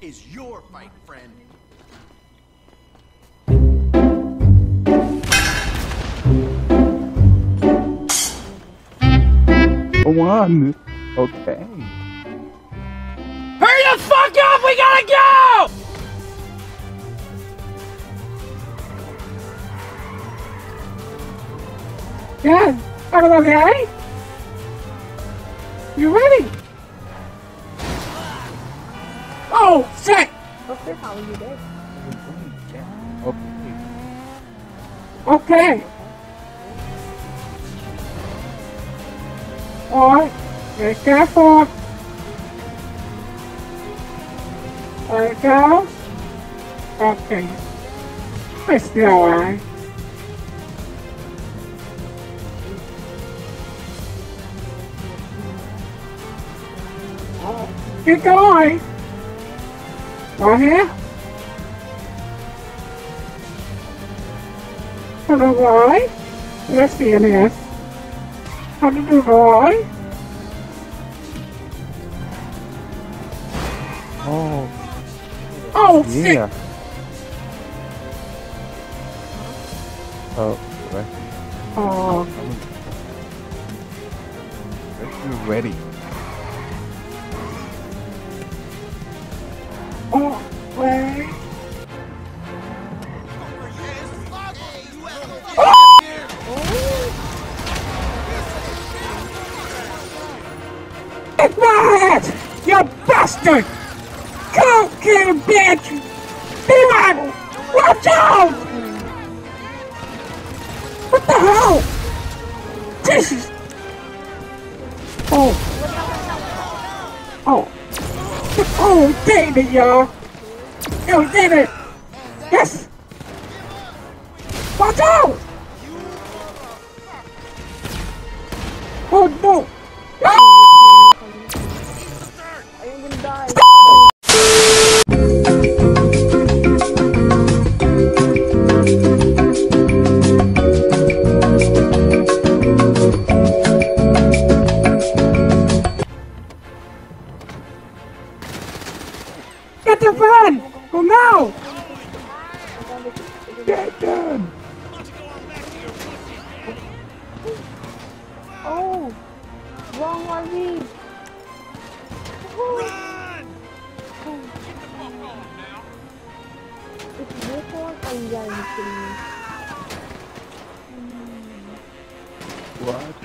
is your fight, friend. One. Okay. Hurry the fuck up! We gotta go! Dad, are you okay? You ready? Oh, shit! Okay, how are you doing? Okay. Okay. Alright, be careful. There you go. Okay. It's still alright. Keep going. Right here. To the right. Let's see this. To the right. Oh. Oh, shit. Yeah. Oh, right. Oh, You're ready. oh, wait. It's my head! You bastard! Cocaine bitch! Demon! Watch out! What the hell? Jesus! Oh. Oh. Oh, dang it, y'all! You did it! Yes! Watch out! Oh no! Ah! I am gonna die. Get the gun! Oh no! Get done. Oh, wrong RV. Run! It's this one. Oh, yeah, you kidding me? What?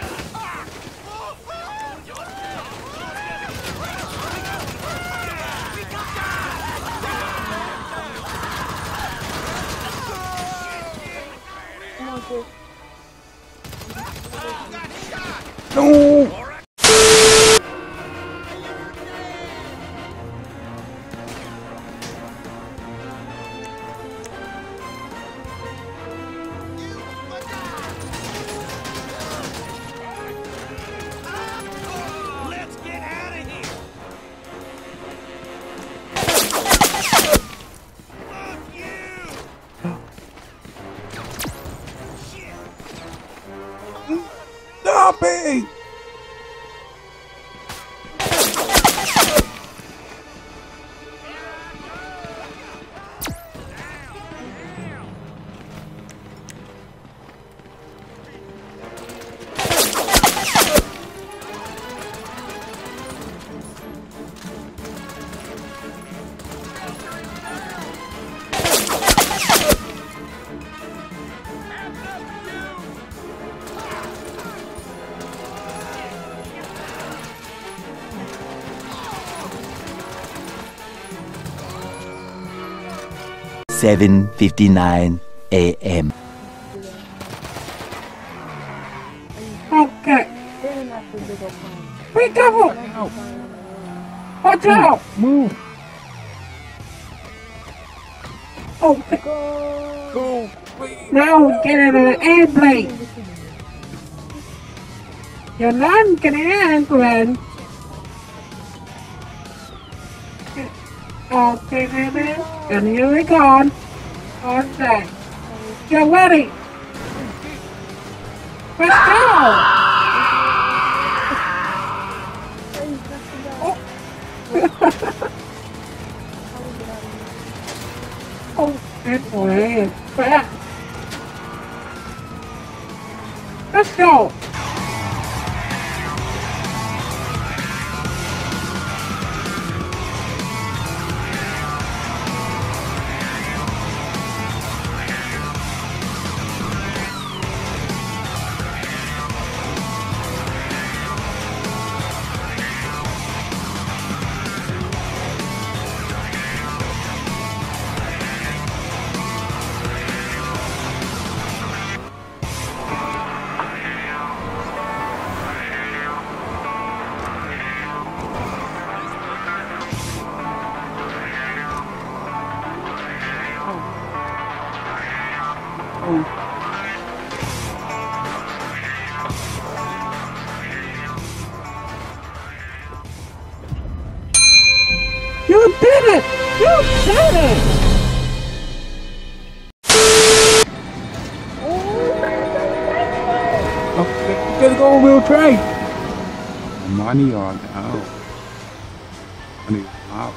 Come on, Chris. No! Let's get out of here! Fuck you! Stop it! (7:59 a.m.) Okay. Didn't have to do the plan. Be careful! Watch out! Move! Okay. Go. Go! Please! Now get in an airplane! You're not getting an airplane! Okay, baby. And here we go. Okay. Get ready! Let's go! Hey, you have to die. Oh, that way is fast. Let's go. You did it! You did it! Okay, gotta go, we'll try. Money on out. Money out.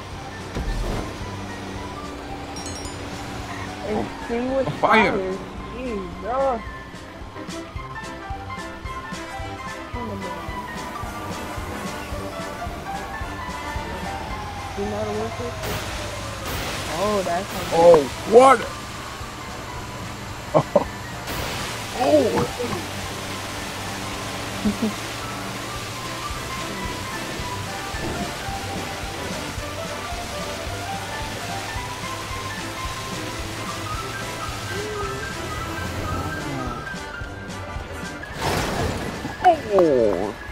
Extinguish Fire. fires. Jesus. You know the whistle? Oh, that's how Oh, water. Oh. Oh.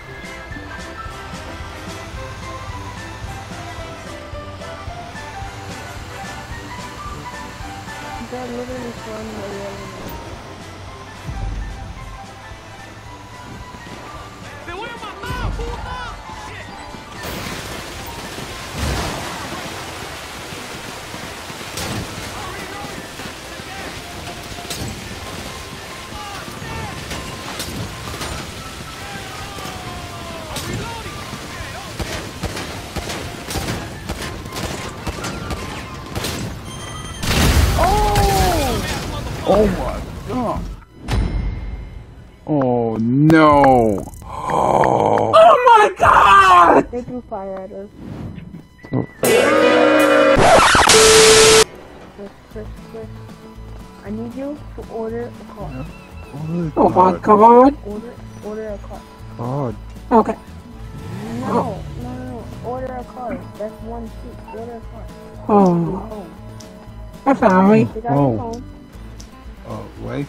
They're literally throwing away everything. Beware my mouth! Who up? Shit! Oh my god. Oh no. Oh. Oh my God! They threw fire at us. Chris, I need you to order a car. Oh my God! Order a car. God. Okay. No. Order a car. That's one seat. Order a car. Oh, Home. that's alright. They got Oh. your phone. Wait.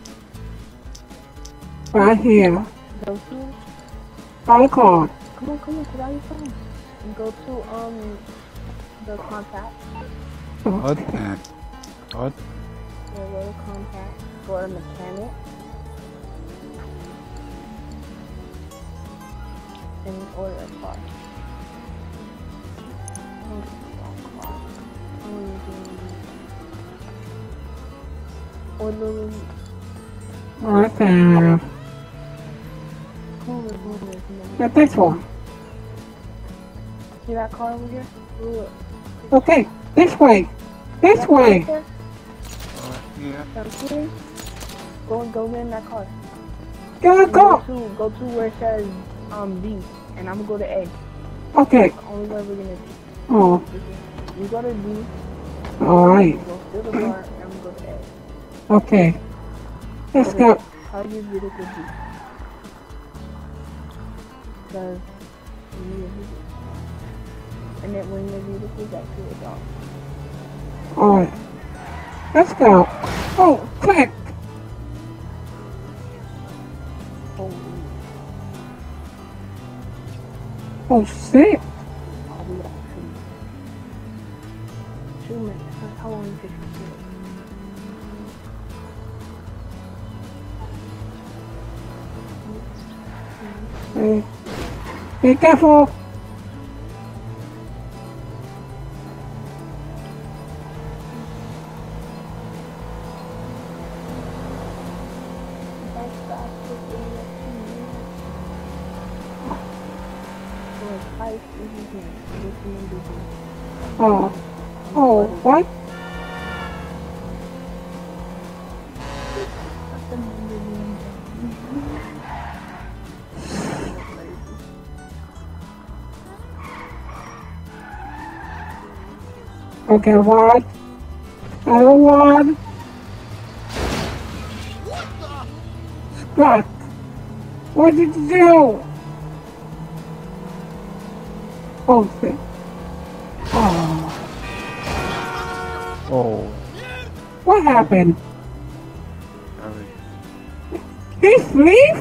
Right here. Go to. Phone call. Come on. Put out your phone. And go to the contact. What and what? Yeah, go to contact. Go to mechanic. And order a car. Order. Right there. Come on. Get this one. See that car over here? Look. Okay, this way. This That way. car right Yeah. there? Okay. Go get in that car. Go, And go. Go to where it says B, and I'm gonna go to A. Okay. That's the only way we're gonna do. Oh, You go to B, alright. go steal the car, and I'm gonna go to A. Okay. Let's go. How do you get it to B? Because you need a vehicle. And then when your vehicle got to a dog. Alright. Let's go. Oh, quick. Oh, Oh, shit. I'll be back. 2 minutes. That's how long it takes to do it. Hey, be careful. That's faster than the 2 minutes. So it's 5 easy things. Listening to this. Oh, oh, what? Okay, what? Other one. What? What did you do? Oh shit. Oh. Oh. What happened? Sorry. He sleep?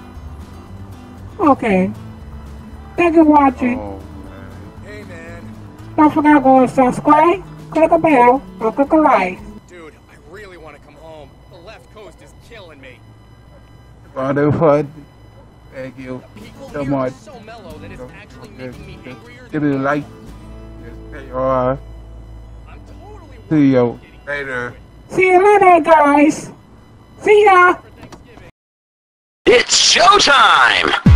Okay. Thank you for watching. Oh, man. Hey, man. Don't forget to go and subscribe, click a bell, or click a like. Dude, I really want to come home. The left coast is killing me. Father, fun. Thank you People so here much. are so mellow that it's actually Just, making me angrier. give me a like. Just say, I'm totally see you getting later. See you later, guys. See ya. for Thanksgiving. It's showtime!